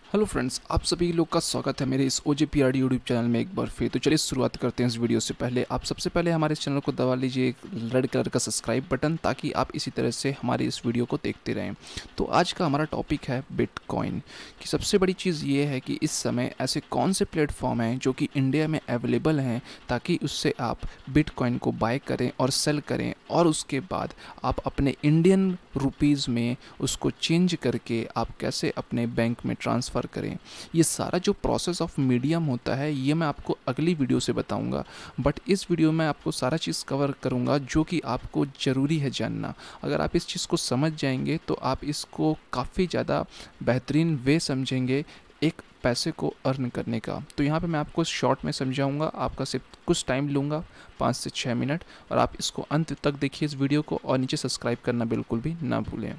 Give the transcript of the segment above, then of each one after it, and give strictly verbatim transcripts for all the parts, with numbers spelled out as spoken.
Hello friends, आप सभी लोग का स्वागत है मेरे इस O J P R D YouTube channel में एक बार फिर। तो चलिए शुरुआत करते हैं इस वीडियो से। पहले आप सबसे पहले हमारे इस चैनल को दबा लीजिए एक रेड कलर का सब्सक्राइब बटन, ताकि आप इसी तरह से हमारी इस वीडियो को देखते रहें। तो आज का हमारा टॉपिक है बिटकॉइन की। सबसे बड़ी चीज़ ये है कि इस समय ऐसे कौन से प्लेटफॉर्म हैं जो कि इंडिया में अवेलेबल हैं, ताकि उससे आप बिटकॉइन को बाय करें और सेल करें, और उसके बाद आप अपने इंडियन रुपीज़ में उसको चेंज करके आप कैसे अपने बैंक में ट्रांसफ़र करें। ये सारा जो प्रोसेस ऑफ मीडियम होता है ये मैं आपको अगली वीडियो से बताऊंगा, बट इस वीडियो में आपको सारा चीज़ कवर करूंगा जो कि आपको ज़रूरी है जानना। अगर आप इस चीज़ को समझ जाएंगे तो आप इसको काफ़ी ज़्यादा बेहतरीन वे समझेंगे एक पैसे को अर्न करने का। तो यहाँ पे मैं आपको शॉर्ट में समझाऊंगा, आपका सिर्फ कुछ टाइम लूँगा, पाँच से छः मिनट, और आप इसको अंत तक देखिए इस वीडियो को, और नीचे सब्सक्राइब करना बिल्कुल भी ना भूलें।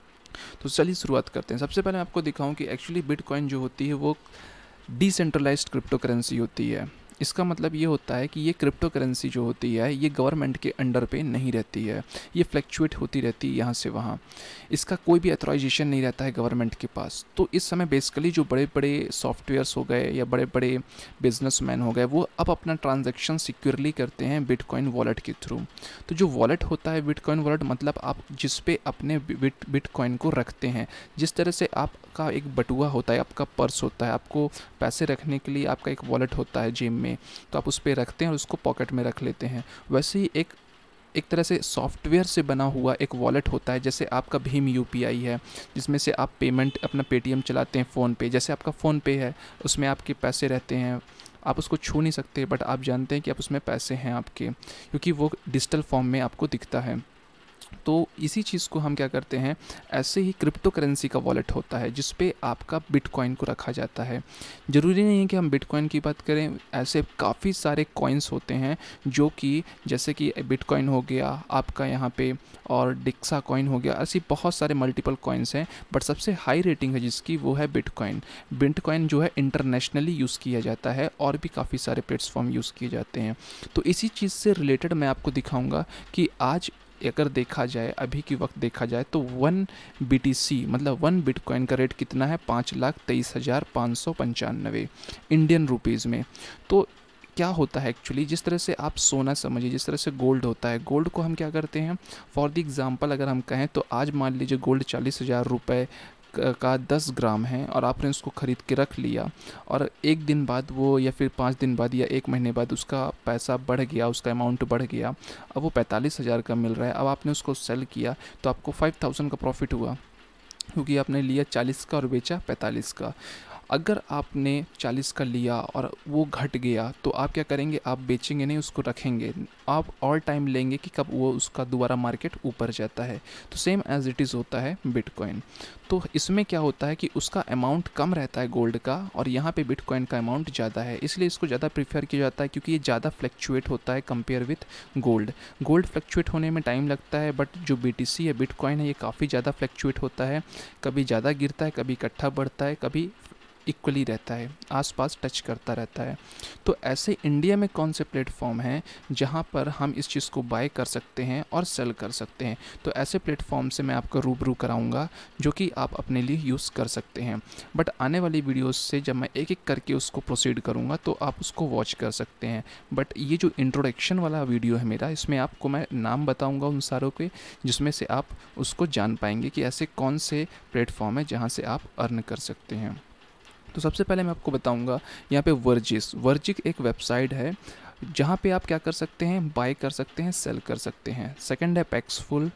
तो चलिए शुरुआत करते हैं। सबसे पहले मैं आपको दिखाऊं कि एक्चुअली बिटकॉइन जो होती है वो डिसेंट्रलाइज्ड क्रिप्टो करेंसी होती है। इसका मतलब ये होता है कि ये क्रिप्टो करेंसी जो होती है ये गवर्नमेंट के अंडर पे नहीं रहती है, ये फ्लैक्चुएट होती रहती है यहाँ से वहाँ। इसका कोई भी ऑथराइजेशन नहीं रहता है गवर्नमेंट के पास। तो इस समय बेसिकली जो बड़े बड़े सॉफ्टवेयर्स हो गए या बड़े बड़े बिजनेसमैन हो गए, वो अब अपना ट्रांजैक्शन सिक्योरली करते हैं बिटकॉइन वॉलेट के थ्रू। तो जो वॉलेट होता है बिटकॉइन वॉलेट, मतलब आप जिस पे अपने बिट बिटकॉइन को रखते हैं, जिस तरह से आपका एक बटुआ होता है, आपका पर्स होता है, आपको पैसे रखने के लिए आपका एक वॉलेट होता है जेब में, तो आप उस पर रखते हैं और उसको पॉकेट में रख लेते हैं। वैसे ही एक एक तरह से सॉफ्टवेयर से बना हुआ एक वॉलेट होता है। जैसे आपका भीम यू पी आई है, जिसमें से आप पेमेंट अपना पेटीएम चलाते हैं, फ़ोन पे, जैसे आपका फ़ोन पे है उसमें आपके पैसे रहते हैं, आप उसको छू नहीं सकते, बट आप जानते हैं कि आप उसमें पैसे हैं आपके, क्योंकि वो डिजिटल फॉर्म में आपको दिखता है। तो इसी चीज़ को हम क्या करते हैं, ऐसे ही क्रिप्टो करेंसी का वॉलेट होता है जिस पे आपका बिटकॉइन को रखा जाता है। ज़रूरी नहीं है कि हम बिटकॉइन की बात करें, ऐसे काफ़ी सारे कॉइन्स होते हैं जो कि जैसे कि बिटकॉइन हो गया आपका यहाँ पे, और डिक्सा कॉइन हो गया, ऐसी बहुत सारे मल्टीपल कॉइन्स हैं, बट सबसे हाई रेटिंग है जिसकी वो है बिटकॉइन। बिटकॉइन जो है इंटरनेशनली यूज़ किया जाता है, और भी काफ़ी सारे प्लेटफॉर्म यूज़ किए जाते हैं। तो इसी चीज़ से रिलेटेड मैं आपको दिखाऊँगा कि आज अगर देखा जाए, अभी की वक्त देखा जाए, तो वन बी टी सी मतलब वन बिटकॉइन का रेट कितना है, पाँच लाख तेईस हज़ार पाँच सौ पंचानवे इंडियन रुपीज़ में। तो क्या होता है एक्चुअली, जिस तरह से आप सोना समझिए, जिस तरह से गोल्ड होता है, गोल्ड को हम क्या करते हैं, फॉर द एग्जांपल अगर हम कहें तो आज मान लीजिए गोल्ड चालीस हज़ार रुपये का दस ग्राम है, और आपने उसको ख़रीद के रख लिया, और एक दिन बाद वो, या फिर पाँच दिन बाद या एक महीने बाद उसका पैसा बढ़ गया, उसका अमाउंट बढ़ गया, अब वो पैंतालीस हज़ार का मिल रहा है। अब आपने उसको सेल किया तो आपको फाइव थाउजेंड का प्रॉफिट हुआ, क्योंकि आपने लिया चालीस का और बेचा पैंतालीस का। अगर आपने चालीस का लिया और वो घट गया तो आप क्या करेंगे, आप बेचेंगे नहीं, उसको रखेंगे। आप और टाइम लेंगे कि कब वो उसका दोबारा मार्केट ऊपर जाता है। तो सेम एज इट इज़ होता है बिटकॉइन। तो इसमें क्या होता है कि उसका अमाउंट कम रहता है गोल्ड का, और यहाँ पे बिटकॉइन का अमाउंट ज़्यादा है, इसलिए इसको ज़्यादा प्रीफर किया जाता है, क्योंकि ये ज़्यादा फ्लैक्चुएट होता है compare with gold. Gold fluctuate होने में टाइम लगता है, बट जो बी टी सी है, बिटकॉइन है, ये काफ़ी ज़्यादा फ्लैक्चुएट होता है। कभी ज़्यादा गिरता है, कभी इकट्ठा बढ़ता है, कभी इक्वली रहता है, आसपास टच करता रहता है। तो ऐसे इंडिया में कौन से प्लेटफॉर्म हैं जहां पर हम इस चीज़ को बाय कर सकते हैं और सेल कर सकते हैं, तो ऐसे प्लेटफॉर्म से मैं आपको रूबरू कराऊंगा जो कि आप अपने लिए यूज़ कर सकते हैं। बट आने वाली वीडियोस से जब मैं एक एक करके उसको प्रोसीड करूंगा तो आप उसको वॉच कर सकते हैं। बट ये जो इंट्रोडक्शन वाला वीडियो है मेरा, इसमें आपको मैं नाम बताऊँगा उन सारों के, जिसमें से आप उसको जान पाएंगे कि ऐसे कौन से प्लेटफॉर्म है जहाँ से आप अर्न कर सकते हैं। तो सबसे पहले मैं आपको बताऊंगा यहाँ पे वर्जिस वर्जिक एक वेबसाइट है जहाँ पे आप क्या कर सकते हैं, बाय कर सकते हैं, सेल कर सकते हैं। सेकंड है पैक्सफुल,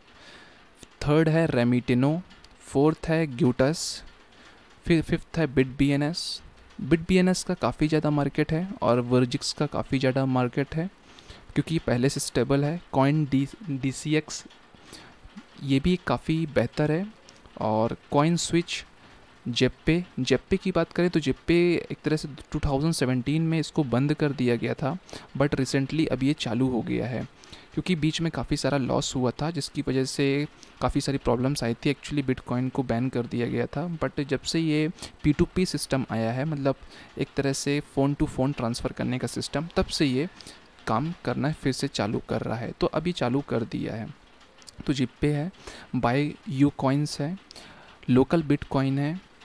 थर्ड है रेमिटिनो, फोर्थ है ग्यूटस, फिर फिफ्थ है bit B N S. Bit B N S का काफ़ी ज़्यादा मार्केट है और वर्जिक्स का काफ़ी ज़्यादा मार्केट है, क्योंकि पहले से स्टेबल है। Coin D D C X ये भी काफ़ी बेहतर है, और कॉइन स्विच, जेप्पे जेप्पे की बात करें तो जेप्पे एक तरह से टू थाउजेंड सेवेंटीन में इसको बंद कर दिया गया था, बट रिसेंटली अब ये चालू हो गया है, क्योंकि बीच में काफ़ी सारा लॉस हुआ था, जिसकी वजह से काफ़ी सारी प्रॉब्लम्स आई थी। एक्चुअली बिटकॉइन को बैन कर दिया गया था, बट जब से ये पी टू पी सिस्टम आया है, मतलब एक तरह से फ़ोन टू फ़ोन ट्रांसफ़र करने का सिस्टम, तब से ये काम करना फिर से चालू कर रहा है। तो अभी चालू कर दिया है। तो जिप्पे है, बाय यू कॉइन्स है, लोकल बिटकॉइन है,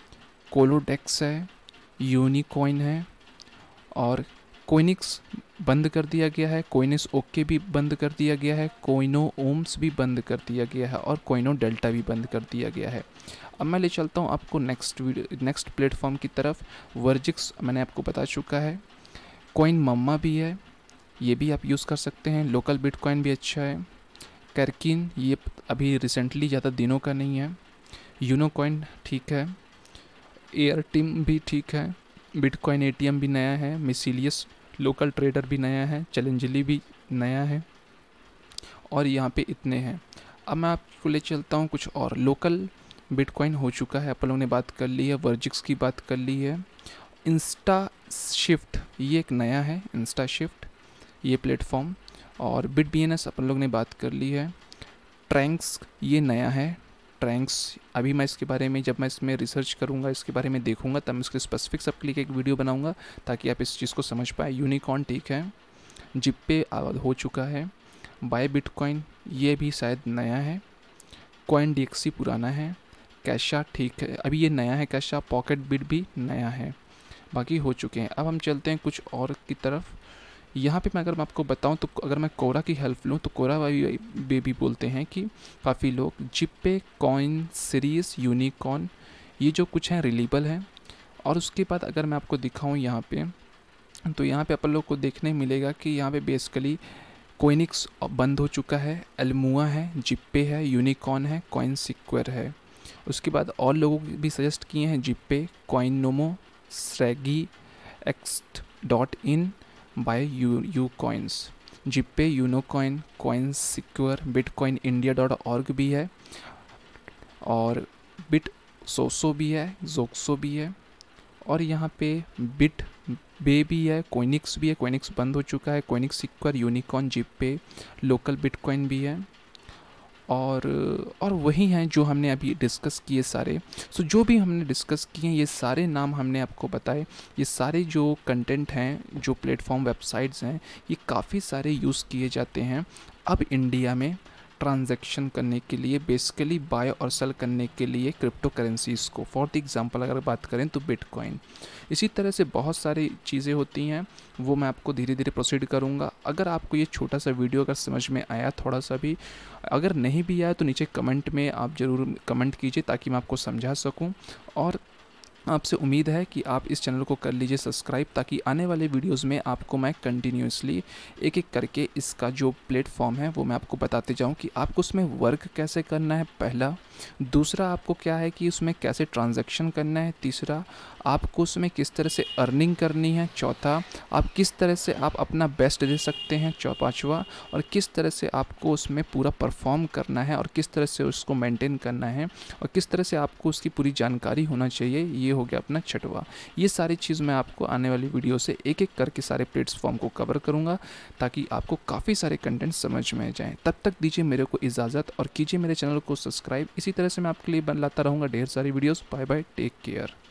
कोलोडेक्स है, यूनिकॉइन है, और कोइनिक्स बंद कर दिया गया है, कोइनिस ओके भी बंद कर दिया गया है, कोइनो ओम्स भी बंद कर दिया गया है, और कोइनो डेल्टा भी बंद कर दिया गया है। अब मैं ले चलता हूँ आपको नेक्स्ट वीडियो नेक्स्ट प्लेटफॉर्म की तरफ। वर्जिक्स मैंने आपको बता चुका है, कॉइनमामा भी है, ये भी आप यूज़ कर सकते हैं। लोकल बिटकॉइन भी अच्छा है। कैरकिन ये अभी रिसेंटली ज़्यादा दिनों का नहीं है। यूनोकॉइन ठीक है। एयर टीम भी ठीक है। बिटकॉइन एटीएम भी नया है। मिसिलियस लोकल ट्रेडर भी नया है। चैलेंजली भी नया है। और यहाँ पे इतने हैं। अब मैं आपको ले चलता हूँ कुछ और। लोकल बिटकॉइन हो चुका है, अपन लोगों ने बात कर ली है। वर्जिक्स की बात कर ली है। इंस्टा शिफ्ट ये एक नया है, इंस्टा शिफ्ट ये प्लेटफॉर्म। और बिट बी एन एस अपन लोग ने बात कर ली है। ट्रैंक्स ये नया है। ट्रैंक्स अभी मैं इसके बारे में, जब मैं इसमें रिसर्च करूँगा, इसके बारे में देखूँगा, तब मैं इसके स्पेसिफिक सबके लिए एक वीडियो बनाऊँगा ताकि आप इस चीज़ को समझ पाए। यूनिकॉर्न ठीक है। जिप्पे हो चुका है। बाय बिटकॉइन ये भी शायद नया है। कॉइन डी एक्स सी पुराना है। कैशा ठीक है, अभी ये नया है कैशा। पॉकेट बिट भी नया है। बाकी हो चुके हैं। अब हम चलते हैं कुछ और की तरफ। यहाँ पे मैं अगर मैं आपको बताऊँ तो अगर मैं कोरा की हेल्प लूँ तो कोरा भी, भी बोलते हैं कि काफ़ी लोग जिप्पे, कॉइन सीरीज, यूनिकॉर्न ये जो कुछ हैं रिलीबल हैं। और उसके बाद अगर मैं आपको दिखाऊँ यहाँ पे, तो यहाँ पे अपन लोग को देखने मिलेगा कि यहाँ पे बेसिकली कोइनिक्स बंद हो चुका है। एल्मुआ है, जिप्पे है, यूनिकॉर्न है, कॉइन सिक्वेयर है। उसके बाद और लोगों भी सजेस्ट किए हैं जिप्पे, कॉइनमोमो, स्रैगी, X dot in, buy you you coins. Zebpay, Unocoin, coin secure, bitcoin India dot org भी है, और बिट सोसो भी है, जोक्सो भी है, और यहाँ पे बिट बे भी है, कोइनिक्स भी है। कोइनिक्स बंद हो चुका है। Koinex secure, unicorn, Zebpay, local bitcoin भी है, और और वही हैं जो हमने अभी डिस्कस किए सारे। सो जो भी हमने डिस्कस किए ये सारे नाम हमने आपको बताए। ये सारे जो कंटेंट हैं, जो प्लेटफॉर्म वेबसाइट्स हैं, ये काफ़ी सारे यूज़ किए जाते हैं अब इंडिया में ट्रांजैक्शन करने के लिए, बेसिकली बाय और सेल करने के लिए क्रिप्टो करेंसीज़ को। फॉर द एग्जांपल अगर बात करें तो बिटकॉइन। इसी तरह से बहुत सारी चीज़ें होती हैं, वो मैं आपको धीरे धीरे प्रोसीड करूँगा। अगर आपको ये छोटा सा वीडियो अगर समझ में आया थोड़ा सा भी, अगर नहीं भी आया तो नीचे कमेंट में आप ज़रूर कमेंट कीजिए ताकि मैं आपको समझा सकूँ। और आपसे उम्मीद है कि आप इस चैनल को कर लीजिए सब्सक्राइब, ताकि आने वाले वीडियोस में आपको मैं कंटिन्यूसली एक एक करके इसका जो प्लेटफॉर्म है वो मैं आपको बताते जाऊं कि आपको उसमें वर्क कैसे करना है, पहला। दूसरा आपको क्या है कि उसमें कैसे ट्रांजैक्शन करना है। तीसरा आपको उसमें किस तरह से अर्निंग करनी है। चौथा आप किस तरह से आप अपना बेस्ट दे सकते हैं। चौ पाँचवा और किस तरह से आपको उसमें पूरा परफॉर्म करना है और किस तरह से उसको मेंटेन करना है और किस तरह से आपको उसकी पूरी जानकारी होना चाहिए। ये हो गया अपना छठवा। ये सारी चीज़ मैं आपको आने वाली वीडियो से एक एक करके सारे प्लेटफॉर्म को कवर करूँगा ताकि आपको काफ़ी सारे कंटेंट समझ में जाएँ। तब तक दीजिए मेरे को इजाज़त और कीजिए मेरे चैनल को सब्सक्राइब। इसी तरह से मैं आपके लिए बनाता रहूँगा ढेर सारी videos. Bye bye, take care.